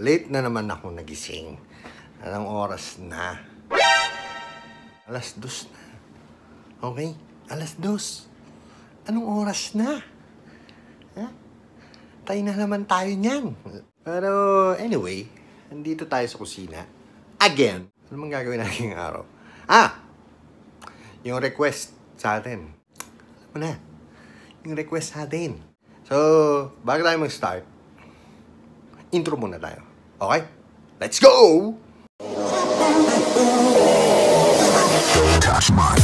late na naman ako nagising. Anong oras na? 2:00 na. Okay? 2:00. Anong oras na? Ha? Tayo na naman tayo niyan. Pero anyway, nandito tayo sa kusina. Again. Ano mang gagawin natin ngayong araw? Yung request sa atin. Alam mo na. Yung request sa atin. So, bago tayo mag-start, intro muna tayo. Okay? Let's go! Don't touch mine.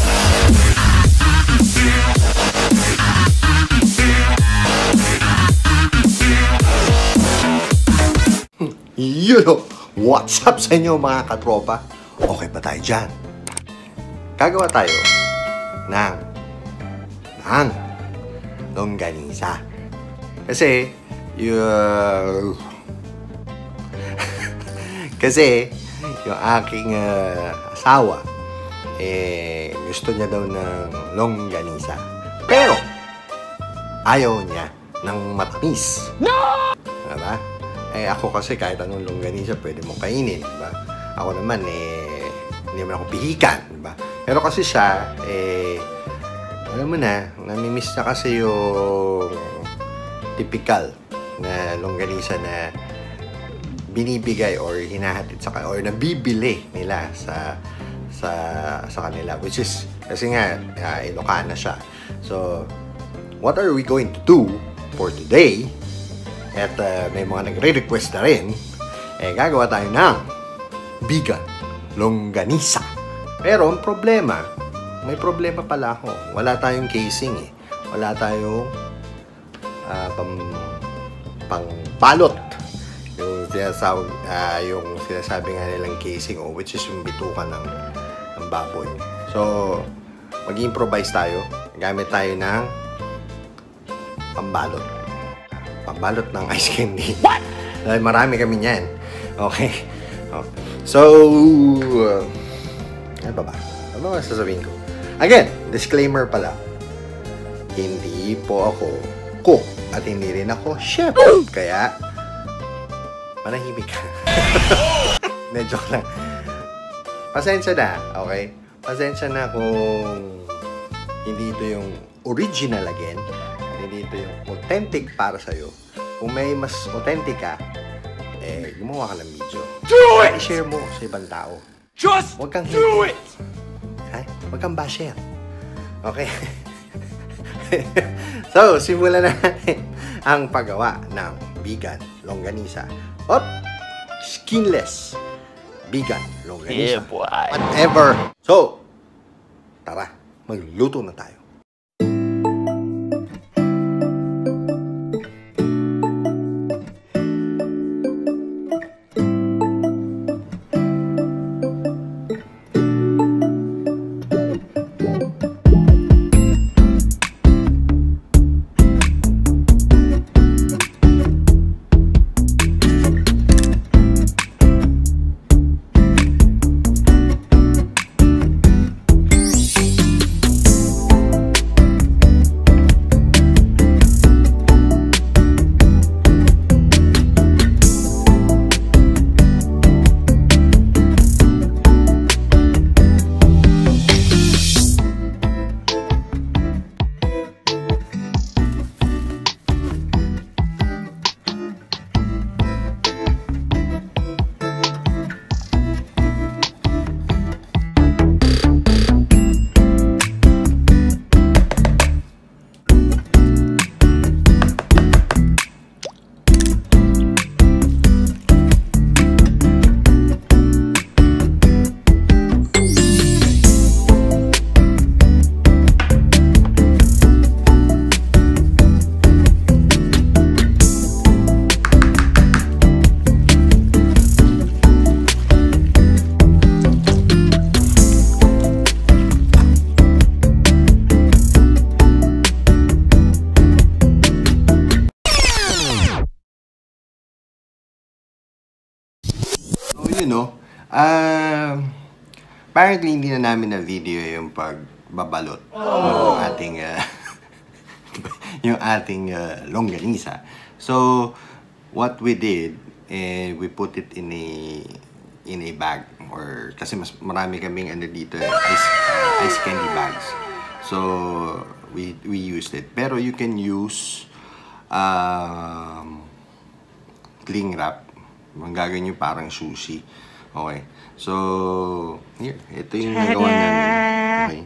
What's up sa inyo mga katropa? Okay ba tayo dyan? Gagawa tayo ng longganisa. Kasi yung aking asawa gusto niya daw ng longganisa. Pero ayaw niya ng matamis. No! Diba? Ako kasi kahit anong longganisa pwede mong kainin, diba? Ako naman, hindi naman ako pihikan, diba? Pero kasi siya, alam mo na, namimiss na kasi yung typical na longganisa na binibigay or hinahatid sa or nabibili nila sa kanila, which is, kasi nga, ilokana siya. So, what are we going to do for today? At may mga nagre-request na rin, gagawa tayo ng Vigan Longganisa. Pero ang problema, may problema pala ako. Wala tayong casing eh. Wala tayong pang-balot. Yung sinasabi nga nilang casing, which is yung bitukan ng baboy. So, mag-improvise tayo. Gamit tayo ng pambalot. Pambalot ng ice candy. What? Dahil marami kami niyan. Okay. So, ano ba? Ano ba sasabihin ko? Again, disclaimer pala. Hindi po ako cook at hindi rin ako chef. Kaya, manahimik ka. Medyo lang. Pasensya na, okay? Pasensya na kung hindi ito yung original again. Hindi ito yung authentic para sa'yo. Kung may mas authentic ka, gumawa ka ng video. Do it! I-share mo sa ibang tao. Just do it! Huwag kang basher. Okay? So, simulan na natin ang paggawa ng Vigan Longganisa. Skinless Vigan Longganisa. Yeah, boy. Whatever. So, tara, magluto na tayo. Apparently, hindi na namin na video yung pagbabalot ng ating yung ating longganisa. So, what we did, and we put it in a bag, or kasi mas marami kaming ano dito, ice candy bags. So we used it. Pero you can use cling wrap. Magaganyo parang sushi. Okay. So here, ito yung nagawa namin. Okay.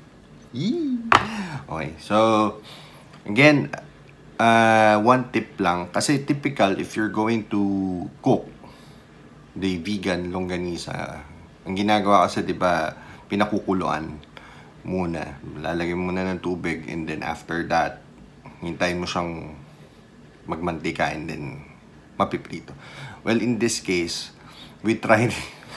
Okay. So again, one tip lang, kasi typical if you're going to cook the vegan longganisa, ang ginagawa kasi, di ba, pinakukuluan muna. Lalagyan mo muna ng tubig, and then after that, hintayin mo siyang magmantika, and then mapiprito. Well, in this case, we tried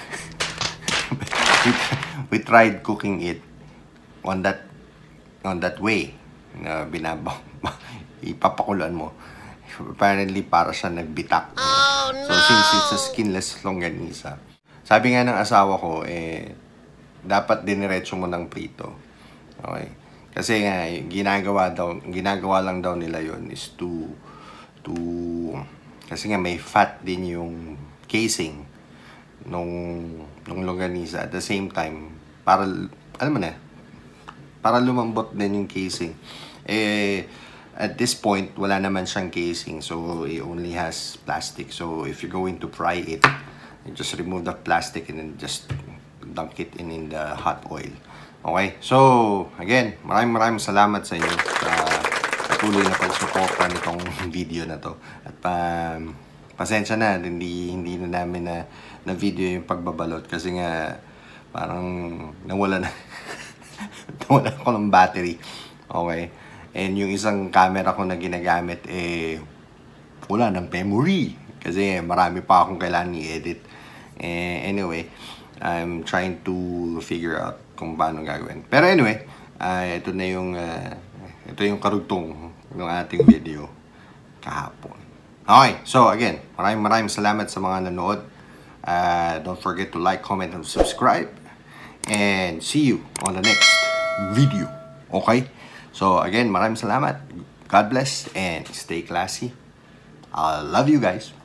we tried cooking it on that way na ipapakuluan mo. Apparently, para siya nagbitak. Oh, no! So, since it's a skinless longganisa, sabi nga ng asawa ko, dapat diniretso mo ng prito. Okay? Kasi nga, ginagawa lang daw nila yon is to kasi nga may fat din yung casing nung longganisa. At the same time, para, alam mo na, para lumambot din yung casing. At this point, wala naman siyang casing. So, it only has plastic. So, if you're going to fry it, you just remove the plastic and then just dunk it in the hot oil. Okay? So, again, maraming salamat sa inyo sa patuloy na pagsuporta nitong video na to. At pasensya na, hindi na namin na video yung pagbabalot kasi nga parang nawala ako ng battery. Okay? And yung isang camera ko na ginagamit, wala ng memory. Kasi marami pa akong kailangan i-edit. Anyway, I'm trying to figure out kung paano gagawin. Pero anyway, ito yung karugtong ng ating video kahapon. Okay, so again, maraming salamat sa mga nanood. Don't forget to like, comment, and subscribe. And see you on the next video. Okay? So again, maraming salamat. God bless and stay classy. I love you guys.